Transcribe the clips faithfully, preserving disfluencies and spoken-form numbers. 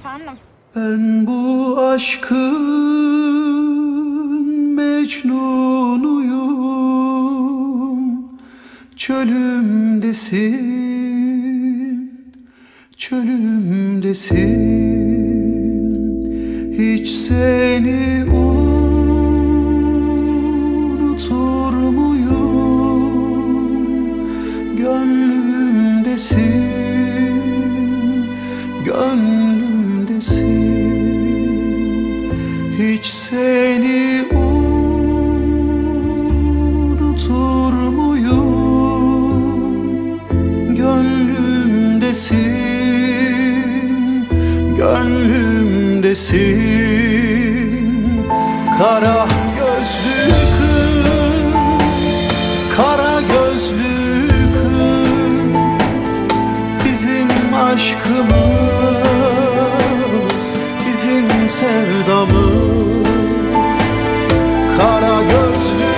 Efendim? Ben bu aşkın Mecnunuyum. Çölümdesin, çölümdesin. Hiç seni unutur muyum? Gönlümdesin, gönlümdesin. Hiç seni unutur muyum? Gönlümdesin, gönlümdesin. Kara gözlü kız, kara gözlü kız. Bizim aşkımız, bizim sevdamız. Kara gözlü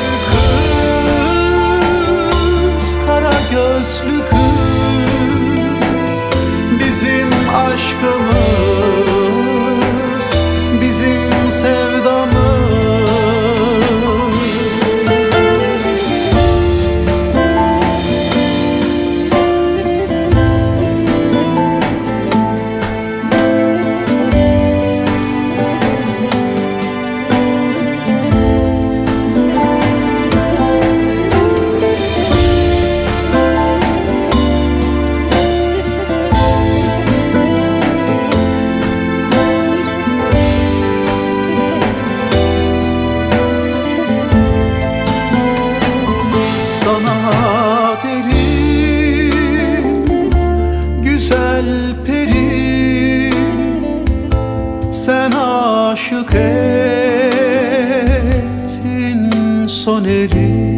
kız, kara gözlü kız. Bizim aşkımız, bizim sevdamız. Sana derim, güzel peri, sen aşık ettin Soner'i.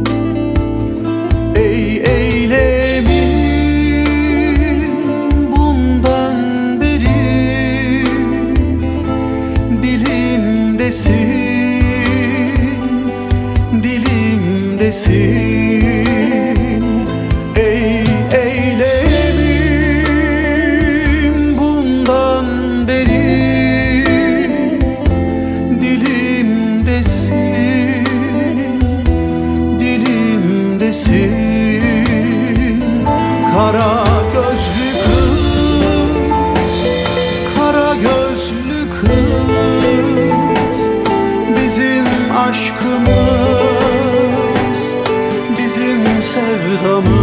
Ey eylemin bundan beri, dilimdesin, dilimdesin. Ey eylemim bundan beri, dilimdesin, dilimdesin. Kara gözlü kız, kara gözlü kız. Bizim aşkımız, bizim sevdamız.